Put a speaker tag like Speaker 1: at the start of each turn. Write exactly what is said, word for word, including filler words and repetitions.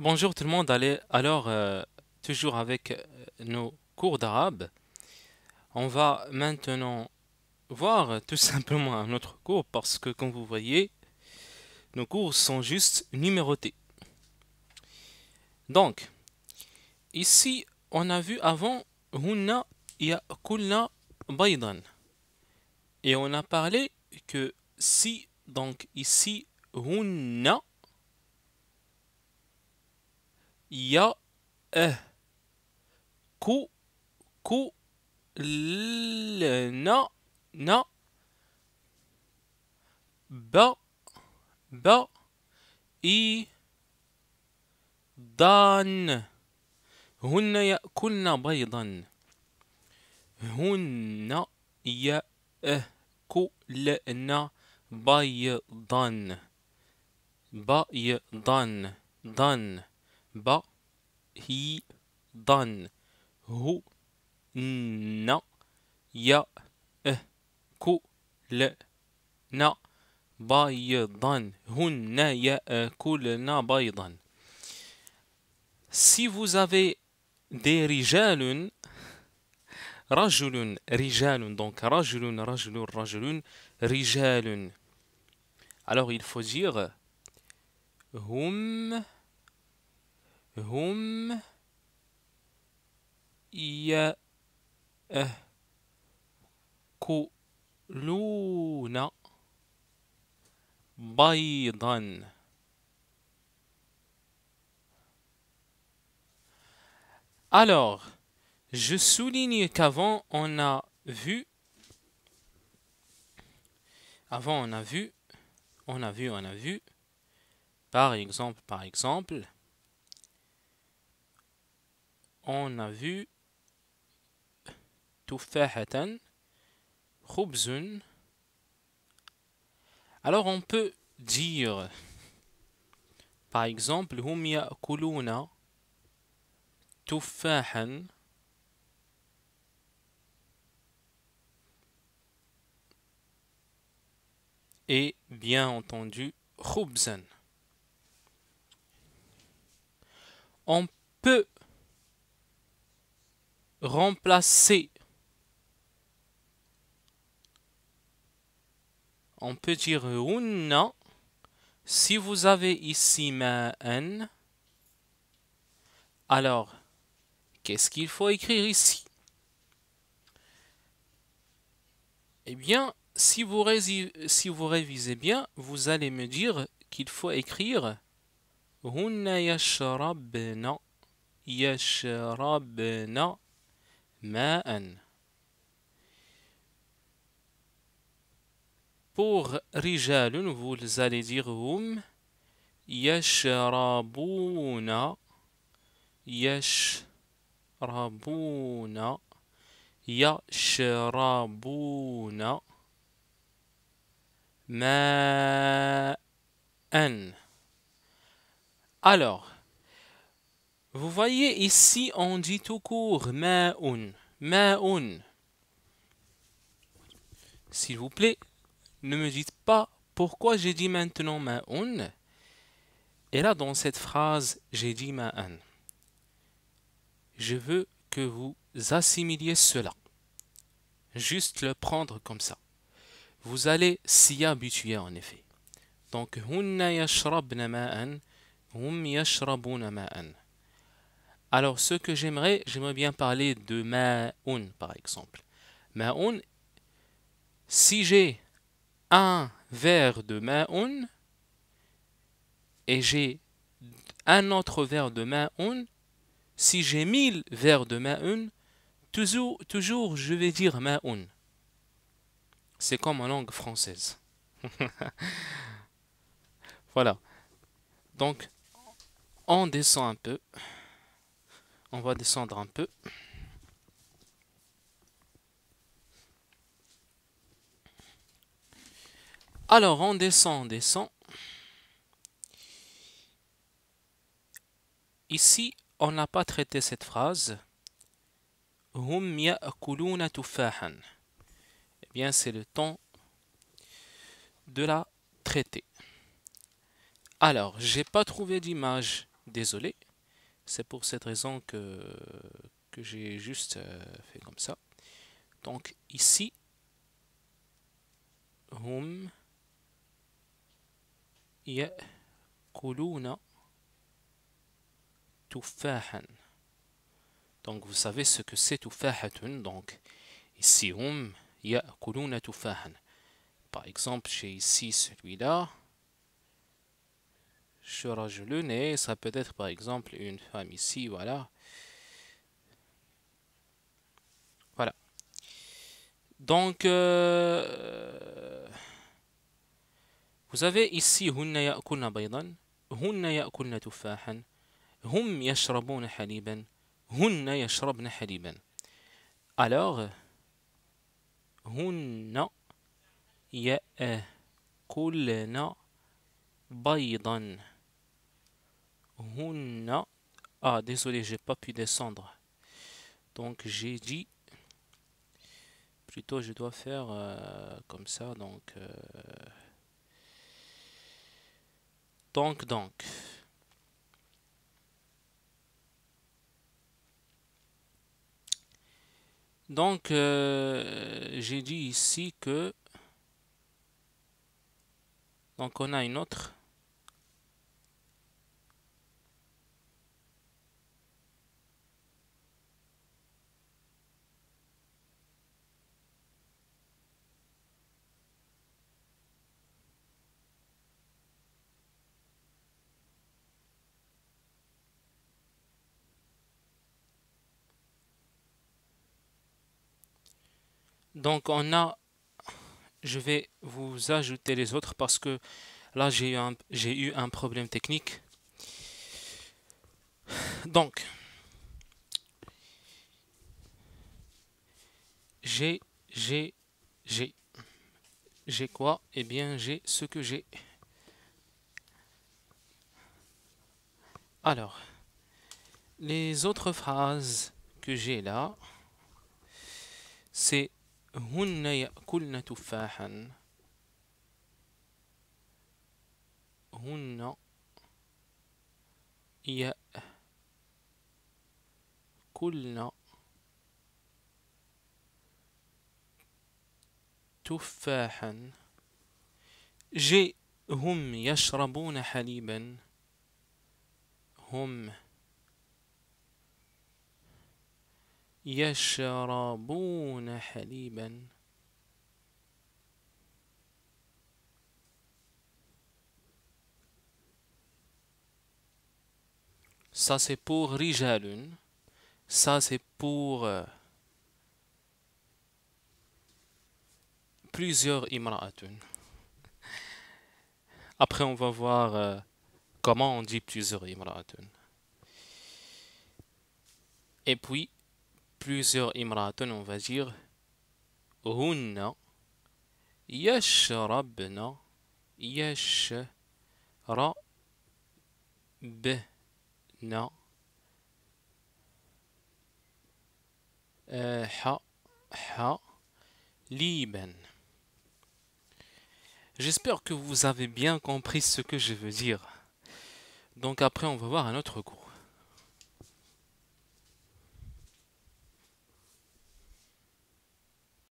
Speaker 1: Bonjour tout le monde, allez, alors euh, toujours avec euh, nos cours d'arabe, on va maintenant voir euh, tout simplement un autre cours parce que comme vous voyez, nos cours sont juste numérotés. Donc, ici, on a vu avant hunna ya'kulna baydan et on a parlé que si donc ici hunna ya eh ku ku l na na ba ba i dan هن يأكلن بيضا هن يأكلن بيضا بيضا ضن ب هي ضن هن يأكلن بيضا هن يأكلن بيضا. Si vous avez des rijalun, rajulun, rijalun, donc rajulun, rajulun, rajulun, rijalun. Alors il faut dire hum, hum, ya'kuluna baydan. Alors, je souligne qu'avant on a vu, avant on a vu, on a vu, on a vu, par exemple, par exemple, on a vu tufahatan, khubzun. Alors on peut dire, par exemple, hum ya'kuluna tufahan et bien entendu khubzan. On peut remplacer, on peut dire hunna si vous avez ici ma'an. Alors, qu'est-ce qu'il faut écrire ici? Eh bien, si vous, si vous révisez bien, vous allez me dire qu'il faut écrire hunna yashrabna yashrabna ma'an. Pour rijalun, vous allez dire hum yashrabuna yashrabuna yashrabuna ma'an. Alors, vous voyez ici, on dit tout court ma'un, ma'un. S'il vous plaît, ne me dites pas pourquoi j'ai dit maintenant ma'un. Et là, dans cette phrase, j'ai dit ma'an. Je veux que vous assimiliez cela. Juste le prendre comme ça. Vous allez s'y habituer en effet. Donc, hunna yashrabna ma'an, hum yashrabuna ma'an. Alors, ce que j'aimerais, j'aimerais bien parler de ma'un par exemple. Ma'un, si j'ai un verre de ma'un et j'ai un autre verre de ma'un, si j'ai mille verres de ma'un, toujours, toujours je vais dire ma'un. C'est comme en langue française. Voilà. Donc, on descend un peu. On va descendre un peu. Alors, on descend, on descend. Ici, on n'a pas traité cette phrase. Hum ya'kuluna tufahan. Eh bien, c'est le temps de la traiter. Alors, j'ai pas trouvé d'image Désolé, c'est pour cette raison que, que j'ai juste euh, fait comme ça. Donc ici, hum ya'kuluna tufahan. Donc vous savez ce que c'est tufahatun. Donc ici, hum ya'kuluna tufahan. Par exemple, j'ai ici celui-là. Shurajulun, et ça peut être par exemple une femme ici, voilà. Voilà. Donc, euh, vous avez ici hunna ya'kulna baydan, hunna ya'kulna tufahan, hum yashrabuna haliban, hunna yashrabna haliban. Alors, hunna ya'kulna baydan. Hunna. Ah, désolé, j'ai pas pu descendre. Donc, j'ai dit. Plutôt, je dois faire euh, comme ça. Donc, euh, donc, donc. Donc, euh, j'ai dit ici que. Donc, on a une autre. Donc, on a. Je vais vous ajouter les autres parce que là, j'ai eu un, j'ai eu un problème technique. Donc, j'ai, j'ai, j'ai. J'ai quoi? Eh bien, j'ai ce que j'ai. Alors, les autres phrases que j'ai là, c'est hunna ya'kulna tufahan. Hunna ya'kulna tufahan. J'ai hum yashrabuna haliban. Hum yashrabuna haliban. Ça c'est pour rijalun. Ça c'est pour euh, plusieurs imra'atun. Après on va voir euh, comment on dit plusieurs imra'atun. Et puis plusieurs imra'atun, on va dire hunna yashrabna yashrabna euh, ha ha liban. J'espère que vous avez bien compris ce que je veux dire. Donc après, on va voir un autre cours.